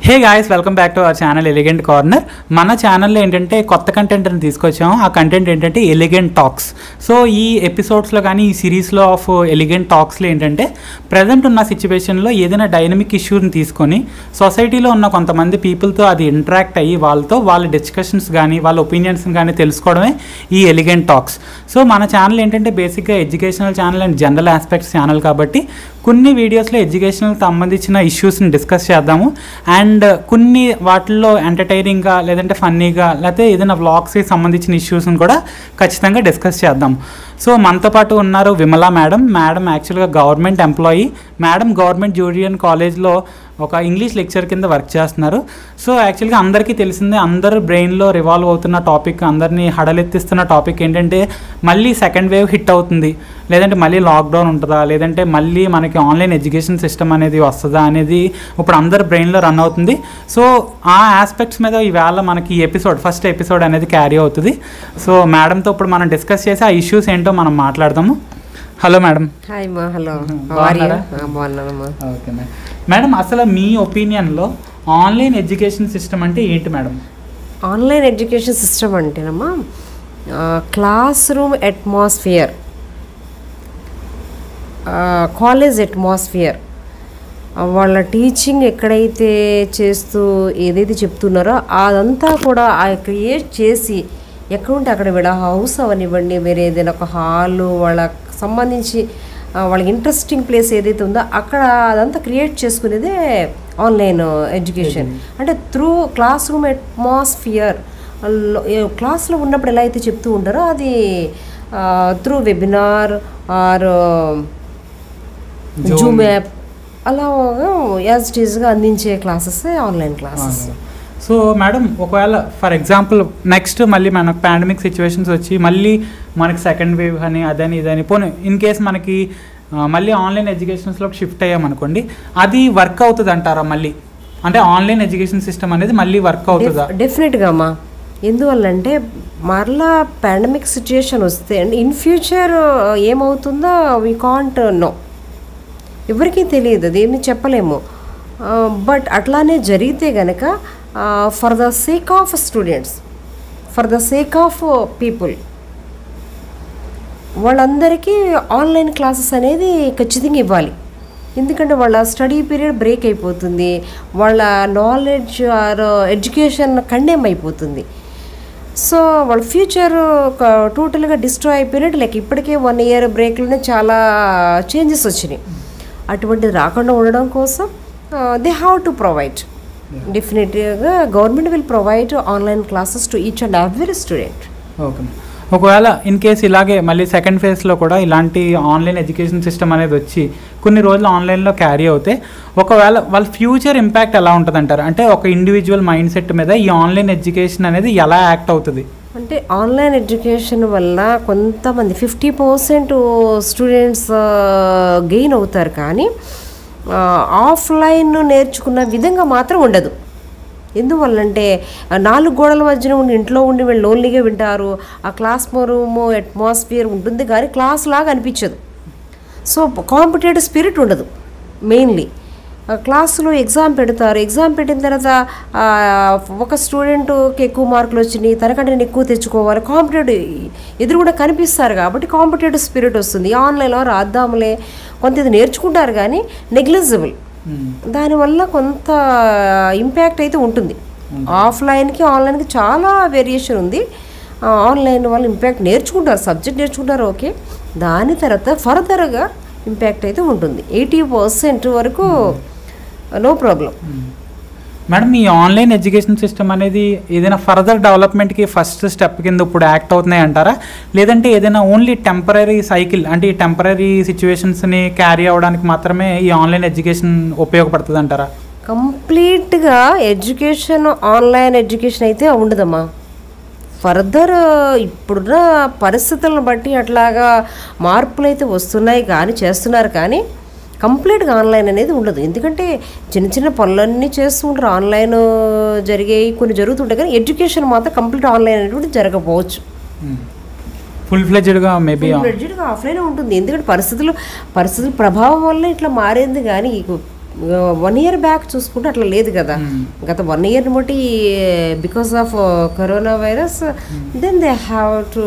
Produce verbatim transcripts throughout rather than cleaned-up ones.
Hey guys, welcome back to our channel elegant corner. మన ఛానల్లో ఏంటంటే కొత్త కంటెంట్ని తీసుకొచ్చాము. ఆ కంటెంట్ ఏంటంటే ఎలిగెంట్ టాక్స్. సో ఈ ఎపిసోడ్స్లో కానీ ఈ సిరీస్లో ఆఫ్ ఎలిగెంట్ టాక్స్లో ఏంటంటే ప్రజెంట్ ఉన్న సిచ్యువేషన్లో ఏదైనా డైనమిక్ ఇష్యూని తీసుకొని సొసైటీలో ఉన్న కొంతమంది పీపుల్తో అది ఇంటరాక్ట్ అయ్యి వాళ్ళతో వాళ్ళ డిస్కషన్స్ కానీ వాళ్ళ ఒపీనియన్స్ కానీ తెలుసుకోవడమే ఈ ఎలిగెంట్ టాక్స్. సో మన ఛానల్ ఏంటంటే బేసిక్గా educational channel and general aspects channel కాబట్టి కొన్ని వీడియోస్లో ఎడ్యుకేషనల్ సంబంధించిన ఇష్యూస్ని డిస్కస్ చేద్దాము. అండ్ కొన్ని వాటిల్లో ఎంటర్టైనింగ్గా లేదంటే ఫన్నీగా లేకపోతే ఏదైనా వ్లాగ్స్కి సంబంధించిన ఇష్యూస్ని కూడా ఖచ్చితంగా డిస్కస్ చేద్దాం. సో మనతో పాటు ఉన్నారు విమలా మేడం. మేడం యాక్చువల్గా government employee. Madam government junior కాలేజ్లో ఒక ఇంగ్లీష్ లెక్చర్ కింద వర్క్ చేస్తున్నారు. సో యాక్చువల్గా అందరికీ తెలిసిందే, అందరు బ్రెయిన్లో రివాల్వ్ అవుతున్న టాపిక్, అందరినీ హడలెత్తిస్తున్న టాపిక్ ఏంటంటే మళ్ళీ సెకండ్ వేవ్ హిట్ అవుతుంది, లేదంటే మళ్ళీ లాక్డౌన్ ఉంటుందా, లేదంటే మళ్ళీ మనకి ఆన్లైన్ ఎడ్యుకేషన్ సిస్టమ్ అనేది వస్తుందా అనేది ఇప్పుడు అందరు బ్రెయిన్లో రన్ అవుతుంది. సో ఆ ఆస్పెక్ట్స్ మీద ఈవేళ మనకి ఈ ఎపిసోడ్ ఫస్ట్ ఎపిసోడ్ అనేది క్యారీ అవుతుంది. సో మేడంతో ఇప్పుడు మనం డిస్కస్ చేసి ఆ ఇష్యూస్ ఏంటో మనం మాట్లాడదాము. Hello madam. హాయ్ మా. హలో. Okay madam. మేడం అసలు మీ ఒపీనియన్లో ఆన్లైన్ ఎడ్యుకేషన్ సిస్టమ్ అంటే ఏంటి మేడం? ఆన్లైన్ ఎడ్యుకేషన్ సిస్టమ్ అంటేనమ్మా class room atmosphere, college atmosphere, వాళ్ళ టీచింగ్ ఎక్కడైతే చేస్తూ ఏదైతే చెప్తున్నారో అదంతా కూడా క్రియేట్ చేసి ఎక్కడుంటే అక్కడ వీళ్ళ హౌస్ అవనివ్వండి, వేరే ఏదైనా ఒక హాలు వాళ్ళకి సంబంధించి వాళ్ళకి ఇంట్రెస్టింగ్ ప్లేస్ ఏదైతే ఉందో అక్కడ అదంతా క్రియేట్ చేసుకునేదే ఆన్లైన్ ఎడ్యుకేషన్. అంటే త్రూ క్లాస్ రూమ్ అట్మాస్ఫియర్, క్లాస్లో ఉన్నప్పుడు ఎలా అయితే చెప్తూ ఉంటారో అది through webinar or Zoom app అలా యాజ్ ఇట్ ఈజ్గా అందించే classes online classes. So madam ఒకవేళ ఫర్ ఎగ్జాంపుల్ నెక్స్ట్ మళ్ళీ మనకు పాండమిక్ సిచ్యువేషన్స్ వచ్చి మళ్ళీ మనకి సెకండ్ వేవ్ అని అదని ఇదని పోనీ ఇన్ కేస్ మనకి మళ్ళీ ఆన్లైన్ ఎడ్యుకేషన్స్లోకి షిఫ్ట్ అయ్యామనుకోండి, అది వర్క్ అవుతుంది అంటారా మళ్ళీ? అంటే ఆన్లైన్ ఎడ్యుకేషన్ సిస్టమ్ అనేది మళ్ళీ వర్క్ అవుతుందా? డెఫినెట్గా అమ్మా. ఎందువల్లంటే మరలా పాండమిక్ సిచ్యుయేషన్ వస్తే అండ్ ఇన్ ఫ్యూచర్ ఏమవుతుందో వీ కాంట్ నో, ఎవరికీ తెలియదు, అది ఏమి చెప్పలేము. బట్ అట్లానే జరిగితే కనుక for the sake of students, for the sake of people, వాళ్ళందరికీ ఆన్లైన్ క్లాసెస్ అనేది ఖచ్చితంగా ఇవ్వాలి. ఎందుకంటే వాళ్ళ స్టడీ పీరియడ్ బ్రేక్ అయిపోతుంది, వాళ్ళ నాలెడ్జ్ ఆర్ ఎడ్యుకేషన్ కండెమ్ అయిపోతుంది. సో వాళ్ళ ఫ్యూచర్ టోటల్గా డిస్ట్రాయ్ అయిపోయినట్టు. లైక్ ఇప్పటికే వన్ ఇయర్ బ్రేక్లోనే చాలా చేంజెస్ వచ్చినాయి. అటువంటిది రాకుండా ఉండడం కోసం దే హ్యావ్ టు ప్రొవైడ్, డెఫినెట్గా government will provide online classes to each and every student. Okay. ఒకవేళ ఇన్ కేస్ ఇలాగే మళ్ళీ సెకండ్ ఫేజ్లో కూడా ఇలాంటి ఆన్లైన్ ఎడ్యుకేషన్ సిస్టమ్ అనేది వచ్చి కొన్ని రోజులు ఆన్లైన్లో క్యారీ అవుతే ఒకవేళ వాళ్ళ ఫ్యూచర్ ఇంపాక్ట్ ఎలా ఉంటుంది అంటారు? అంటే ఒక ఇండివిజువల్ మైండ్ సెట్ మీద ఈ ఆన్లైన్ ఎడ్యుకేషన్ అనేది ఎలా యాక్ట్ అవుతుంది? అంటే ఆన్లైన్ ఎడ్యుకేషన్ వల్ల కొంతమంది ఫిఫ్టీ పర్సెంట్ స్టూడెంట్స్ గెయిన్ అవుతారు, కానీ ఆఫ్లైన్ నేర్చుకున్న విధంగా మాత్రం ఉండదు. ఎందువల్లంటే నాలుగు గోడల మధ్యన ఉండి ఇంట్లో ఉండి వీళ్ళు లోన్లీగా వింటారు. ఆ క్లాస్ రూమ్ అట్మాస్ఫియర్ ఉంటుంది కానీ క్లాస్ లాగా అనిపించదు. సో కాంపిటేటివ్ స్పిరిట్ ఉండదు. మెయిన్లీ క్లాసులో ఎగ్జామ్ పెడతారు, ఎగ్జామ్ పెట్టిన తర్వాత ఒక స్టూడెంట్కి ఎక్కువ మార్కులు వచ్చినాయి, తనకంటే నేను ఎక్కువ తెచ్చుకోవాలి, కాంపిటేటివ్ ఎదురు కూడా కనిపిస్తారు కాబట్టి కాంపిటేటివ్ స్పిరిట్ వస్తుంది. ఆన్లైన్లో రాద్దాంలే కొంత ఇది నేర్చుకుంటారు కానీ నెగ్లిజిబుల్. దానివల్ల కొంత ఇంపాక్ట్ అయితే ఉంటుంది. ఆఫ్లైన్కి ఆన్లైన్కి చాలా వేరియేషన్ ఉంది. ఆన్లైన్ వల్ల ఇంపాక్ట్ నేర్చుకుంటారు, సబ్జెక్ట్ నేర్చుకుంటారు, ఓకే. దాని తర్వాత ఫర్దర్గా ఇంపాక్ట్ అయితే ఉంటుంది. ఎయిటీ పర్సెంట్ వరకు నో ప్రాబ్లం. మేడం ఈ ఆన్లైన్ ఎడ్యుకేషన్ సిస్టమ్ అనేది ఏదైనా ఫర్దర్ డెవలప్మెంట్కి ఫస్ట్ స్టెప్ కింద ఇప్పుడు యాక్ట్ అవుతున్నాయి అంటారా, లేదంటే ఏదైనా ఓన్లీ టెంపరీ సైకిల్ అంటే ఈ టెంపరీ సిచ్యువేషన్స్ని క్యారీ అవ్వడానికి మాత్రమే ఈ ఆన్లైన్ ఎడ్యుకేషన్ ఉపయోగపడుతుంది అంటారా? కంప్లీట్గా ఎడ్యుకేషన్ ఆన్లైన్ ఎడ్యుకేషన్ అయితే ఉండదమ్మా. ఫర్దర్ ఇప్పుడున్న పరిస్థితులను బట్టి అట్లాగా మార్పులు అయితే వస్తున్నాయి కానీ చేస్తున్నారు, కానీ కంప్లీట్గా ఆన్లైన్ అనేది ఉండదు. ఎందుకంటే చిన్న చిన్న పనులన్నీ చేస్తూ ఉంటారు, ఆన్లైన్ జరిగాయి, కొన్ని జరుగుతుంటాయి, కానీ ఎడ్యుకేషన్ మాత్రం కంప్లీట్ ఆన్లైన్ అనేటువంటి జరగకపోవచ్చు. ఫుల్ ఫ్లెడ్జ్డ్గా మేబీ ఫుల్ ఫ్లెడ్జ్డ్గా ఆఫ్లైన్ ఉంటుంది. ఎందుకంటే పరిస్థితులు పరిస్థితుల ప్రభావం వల్ల ఇట్లా మారింది, కానీ వన్ ఇయర్ బ్యాక్ చూసుకుంటే అట్లా లేదు కదా. గత వన్ ఇయర్ బట్టి because of corona virus then they have to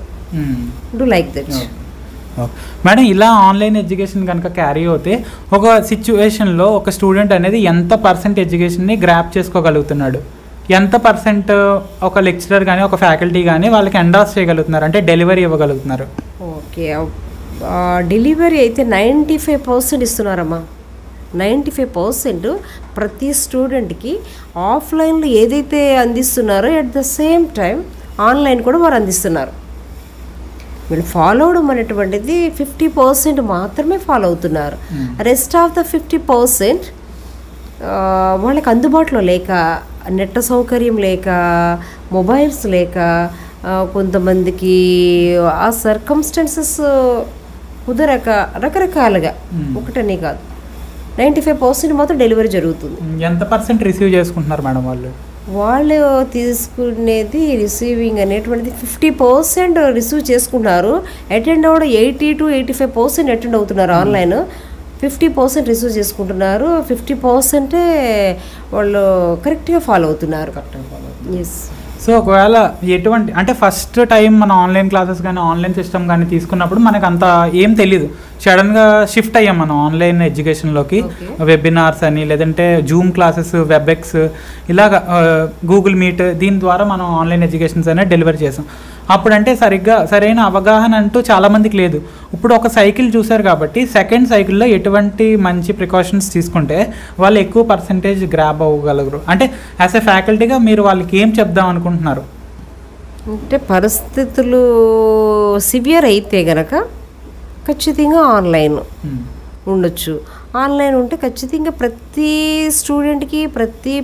do like that. Madam, ఇలా ఆన్లైన్ ఎడ్యుకేషన్ కనుక క్యారీ అవుతే ఒక సిచ్యువేషన్లో ఒక స్టూడెంట్ అనేది ఎంత పర్సెంట్ ఎడ్యుకేషన్ని గ్రాప్ చేసుకోగలుగుతున్నాడు, ఎంత పర్సెంట్ ఒక లెక్చరర్ కానీ ఒక ఫ్యాకల్టీ కానీ వాళ్ళకి ఎండాస్ చేయగలుగుతున్నారు, అంటే డెలివరీ ఇవ్వగలుగుతున్నారు? ఓకే, డెలివరీ అయితే నైంటీ ఫైవ్ పర్సెంట్ ఇస్తున్నారమ్మా. నైంటీ ఫైవ్ పర్సెంట్ ప్రతి స్టూడెంట్కి ఆఫ్లైన్లో ఏదైతే అందిస్తున్నారో at the same time online కూడా వారు అందిస్తున్నారు. వీళ్ళు ఫాలో అవడం అనేటువంటిది ఫిఫ్టీ పర్సెంట్ మాత్రమే ఫాలో అవుతున్నారు. Rest of the fifty percent వాళ్ళకి అందుబాటులో లేక, నెట్ సౌకర్యం లేక, మొబైల్స్ లేక, కొంతమందికి ఆ సర్కమ్స్టెన్సెస్ కుదరక రకరకాలుగా, ఒకటనే కాదు, నైంటీ ఫైవ్ పర్సెంట్ మాత్రం డెలివరీ జరుగుతుంది. ఎంత పర్సెంట్ రిసీవ్ చేసుకుంటున్నారు మేడం వాళ్ళు? వాళ్ళు తీసుకునేది రిసీవింగ్ అనేటువంటిది ఫిఫ్టీ పర్సెంట్ రిసీవ్ చేసుకుంటున్నారు. అటెండ్ అవ్వడం eighty to eighty five percent attend అవుతున్నారు ఆన్లైన్. ఫిఫ్టీ పర్సెంట్ రిసీవ్ చేసుకుంటున్నారు. ఫిఫ్టీ పర్సెంటే వాళ్ళు కరెక్ట్గా ఫాలో అవుతున్నారు. ఎస్. సో ఒకవేళ ఎటువంటి అంటే ఫస్ట్ టైం మన ఆన్లైన్ క్లాసెస్ కానీ ఆన్లైన్ సిస్టమ్ కానీ తీసుకున్నప్పుడు మనకు అంత ఏం తెలీదు. సడన్గా షిఫ్ట్ అయ్యాం మనం ఆన్లైన్ ఎడ్యుకేషన్లోకి. వెబినార్స్ అని, లేదంటే జూమ్ క్లాసెస్, వెబ్ఎక్స్, ఇలాగ గూగుల్ మీట్, దీని ద్వారా మనం ఆన్లైన్ ఎడ్యుకేషన్స్ అనేది డెలివరీ చేసాం. అప్పుడంటే సరిగ్గా సరైన అవగాహన అంటూ చాలామందికి లేదు. ఇప్పుడు ఒక సైకిల్ చూశారు కాబట్టి సెకండ్ సైకిల్లో ఎటువంటి మంచి ప్రికాషన్స్ తీసుకుంటే వాళ్ళు ఎక్కువ పర్సంటేజ్ గ్రాబ్ అవ్వగలరు, అంటే యాజ్ ఎ ఫ్యాకల్టీగా మీరు వాళ్ళకి ఏం చెప్దాం అనుకుంటున్నారు? అంటే పరిస్థితులు సివియర్ అయితే గనక ఖచ్చితంగా ఆన్లైన్ ఉండొచ్చు. ఆన్లైన్ ఉంటే ఖచ్చితంగా ప్రతి స్టూడెంట్కి, ప్రతి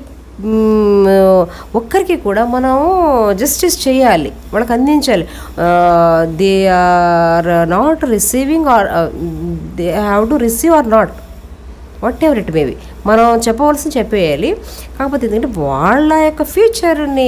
ఒక్కరికి కూడా మనం జస్టిస్ చేయాలి, వాళ్ళకి అందించాలి. They are not receiving or they have to receive or not, whatever it maybe, మనం చెప్పవలసింది చెప్పేయాలి. కాకపోతే ఎందుకంటే వాళ్ళ యొక్క ఫ్యూచర్ని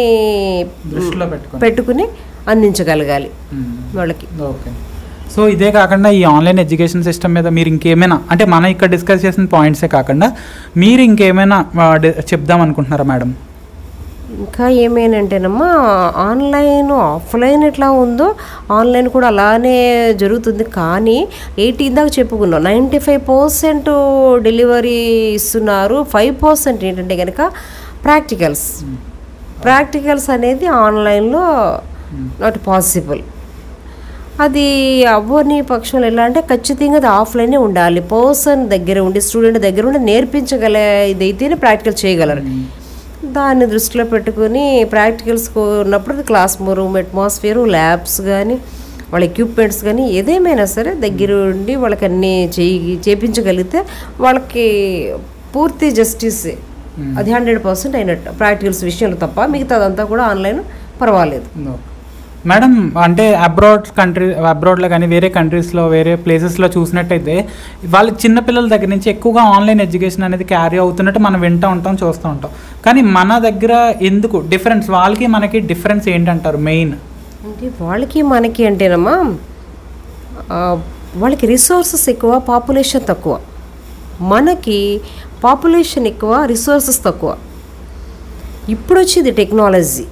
పెట్టుకుని అందించగలగాలి వాళ్ళకి. ఓకే. సో ఇదే కాకుండా ఈ ఆన్లైన్ ఎడ్యుకేషన్ సిస్టమ్ మీద మీరు ఇంకేమైనా, అంటే మనం ఇక్కడ డిస్కస్ చేసిన పాయింట్సే కాకుండా మీరు ఇంకేమైనా చెప్దాం అనుకుంటున్నారా మేడం? ఇంకా ఏమేనంటేనమ్మా, ఆన్లైన్ ఆఫ్లైన్ ఎట్లా ఉందో ఆన్లైన్ కూడా అలానే జరుగుతుంది. కానీ ఎయిటీ దాకా చెప్పుకున్నాం, నైంటీ ఫైవ్ పర్సెంట్ డెలివరీ ఇస్తున్నారు. ఫైవ్ పర్సెంట్ ఏంటంటే కనుక ప్రాక్టికల్స్. ప్రాక్టికల్స్ అనేది ఆన్లైన్లో నాట్ పాసిబుల్. అది అవ్వని పక్షంలో ఎలా అంటే ఖచ్చితంగా అది ఆఫ్లైనే ఉండాలి. పర్సన్ దగ్గర ఉండి, స్టూడెంట్ దగ్గర ఉండి నేర్పించగల ఇదైతేనే ప్రాక్టికల్ చేయగలరు. దాన్ని దృష్టిలో పెట్టుకుని ప్రాక్టికల్స్ ఉన్నప్పుడు క్లాస్ రూమ్ అట్మాస్ఫియర్, ల్యాబ్స్ కానీ, వాళ్ళ ఎక్విప్మెంట్స్ కానీ ఏదేమైనా సరే దగ్గర ఉండి వాళ్ళకి అన్నీ చేయి చేయించగలిగితే వాళ్ళకి పూర్తి జస్టిస్ అది హండ్రెడ్ పర్సెంట్ అయినట్టు ప్రాక్టికల్స్ విషయంలో తప్ప. మిగతాదంతా కూడా ఆన్లైన్ పర్వాలేదు. మేడం, అంటే అబ్రాడ్ కంట్రీ అబ్రాడ్లో కానీ వేరే కంట్రీస్లో వేరే ప్లేసెస్లో చూసినట్టయితే వాళ్ళ చిన్నపిల్లల దగ్గర నుంచి ఎక్కువగా ఆన్లైన్ ఎడ్యుకేషన్ అనేది క్యారీ అవుతున్నట్టు మనం వింటూ ఉంటాం, చూస్తూ ఉంటాం. కానీ మన దగ్గర ఎందుకు డిఫరెన్స్, వాళ్ళకి మనకి డిఫరెన్స్ ఏంటంటారు మెయిన్? అంటే వాళ్ళకి మనకి అంటేనమ్మా, వాళ్ళకి రిసోర్సెస్ ఎక్కువ, పాపులేషన్ తక్కువ. మనకి పాపులేషన్ ఎక్కువ, రిసోర్సెస్ తక్కువ. ఇప్పుడు వచ్చింది టెక్నాలజీ,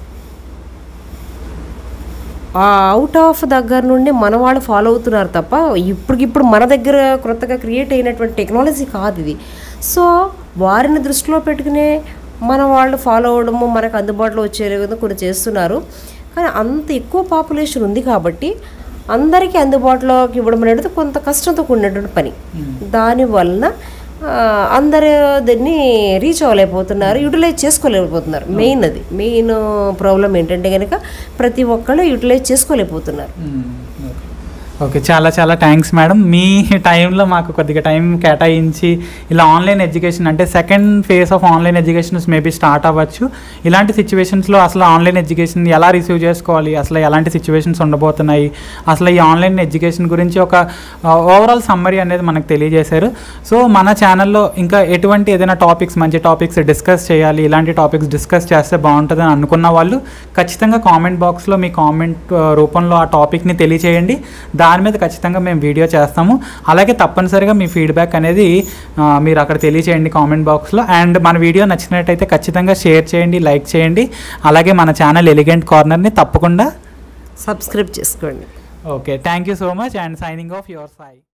అవుట్ ఆఫ్ దగ్గర నుండి మన వాళ్ళు ఫాలో అవుతున్నారు తప్ప ఇప్పటికిప్పుడు మన దగ్గర కొత్తగా క్రియేట్ అయినటువంటి టెక్నాలజీ కాదు ఇది. సో వారిని దృష్టిలో పెట్టుకునే మన వాళ్ళు ఫాలో అవ్వడము, మనకు అందుబాటులో వచ్చే విధంగా కొన్ని చేస్తున్నారు. కానీ అంత ఎక్కువ పాపులేషన్ ఉంది కాబట్టి అందరికీ అందుబాటులోకి ఇవ్వడం అనేది కొంత కష్టంతో కూడినటువంటి పని. దానివలన అందరూ దీన్ని రీచ్ అవ్వలేకపోతున్నారు, యూటిలైజ్ చేసుకోలేకపోతున్నారు. మెయిన్ అది మెయిన్ ప్రాబ్లం ఏంటంటే కనుక ప్రతి ఒక్కళ్ళు యూటిలైజ్ చేసుకోలేకపోతున్నారు. ఓకే, చాలా చాలా థ్యాంక్స్ మేడం. మీ టైంలో మాకు కొద్దిగా టైం కేటాయించి ఇలా ఆన్లైన్ ఎడ్యుకేషన్, అంటే second phase of online educations maybe start అవ్వచ్చు. ఇలాంటి సిచ్యువేషన్స్లో అసలు ఆన్లైన్ ఎడ్యుకేషన్ ఎలా రిసీవ్ చేసుకోవాలి, అసలు ఎలాంటి సిచ్యువేషన్స్ ఉండబోతున్నాయి, అసలు ఈ ఆన్లైన్ ఎడ్యుకేషన్ గురించి ఒక ఓవరాల్ సమ్మరీ అనేది మనకు తెలియజేశారు. సో మన ఛానల్లో ఇంకా ఎటువంటి ఏదైనా టాపిక్స్, మంచి టాపిక్స్ డిస్కస్ చేయాలి, ఇలాంటి టాపిక్స్ డిస్కస్ చేస్తే బాగుంటుందని అనుకున్న వాళ్ళు ఖచ్చితంగా కామెంట్ బాక్స్లో మీ కామెంట్ రూపంలో ఆ టాపిక్ని తెలియచేయండి. దాని మీద ఖచ్చితంగా మేము వీడియో చేస్తాము. అలాగే తప్పనిసరిగా మీ ఫీడ్బ్యాక్ అనేది మీరు అక్కడ తెలియచేయండి కామెంట్ బాక్స్లో. అండ్ మన వీడియో నచ్చినట్టయితే ఖచ్చితంగా షేర్ చేయండి, లైక్ చేయండి. అలాగే మన ఛానల్ ఎలిగెంట్ కార్నర్ని తప్పకుండా సబ్స్క్రైబ్ చేసుకోండి. Okay, thank you so much and signing off your Sai.